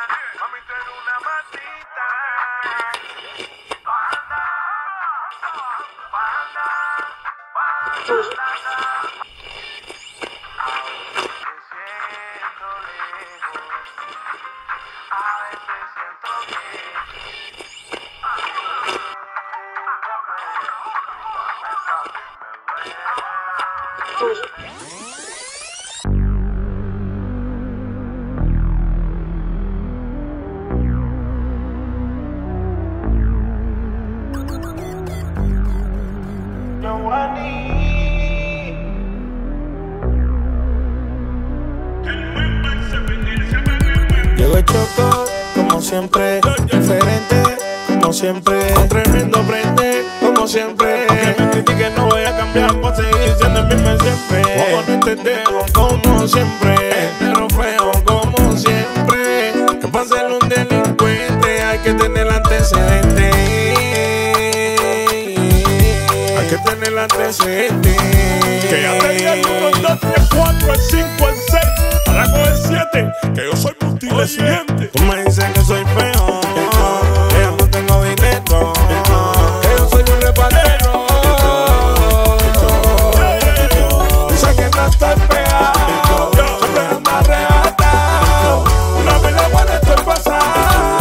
Mami, tú eres una matita. Banda, banda, banda. A veces te siento lejos, a veces siento que Llego y choco, como siempre, diferente, como siempre, un tremendo frente, como siempre. Aunque me critiquen no voy a cambiar, voy a seguir siendo el mismo siempre. Como no entendemos, como siempre, entero feo, como siempre. Que para ser un delincuente hay que tener antecedente. Hay que tener antecedente. Que ya tenía el 1, el 2, el 4, el 5, el 6, ahora con el 7, que yo soy multiresidente. Tú me dices que soy feo, que yo no tengo dinero, que yo soy un repartero. Sé que no estoy pegado, siempre ando arrebatado. Una vez la buena estoy pasado.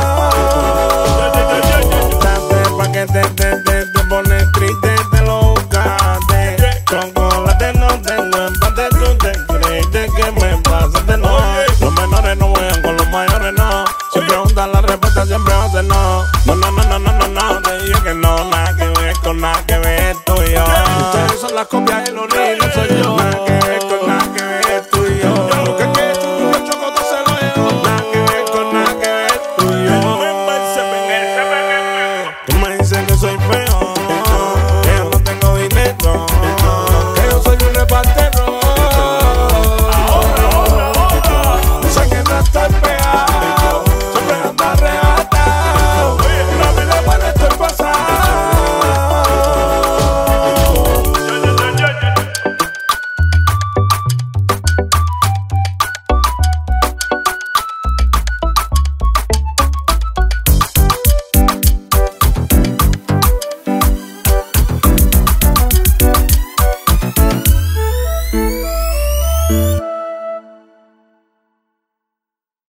Pa' que te pones triste, te lo buscaste. Chocolate no tengo empate, tú te creíste que me pasaste, no. Los menores no juegan con los mayores, no. Si preguntan la respuesta siempre va a ser no. No, te dije que no, nada que ver con nada que ver tú y yo. Ustedes son las copias